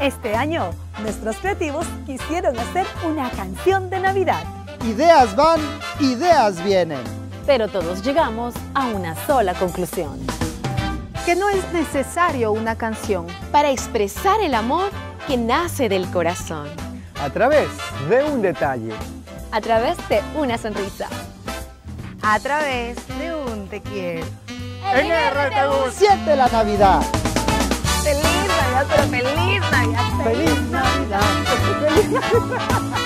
Este año, nuestros creativos quisieron hacer una canción de Navidad. Ideas van, ideas vienen. Pero todos llegamos a una sola conclusión. Que no es necesario una canción Para expresar el amor que nace del corazón. A través de un detalle. A través de una sonrisa. a través de un te quiero. En RTU. Siente la Navidad. ¡Feliz Navidad, pero feliz Navidad! ¡Feliz Navidad!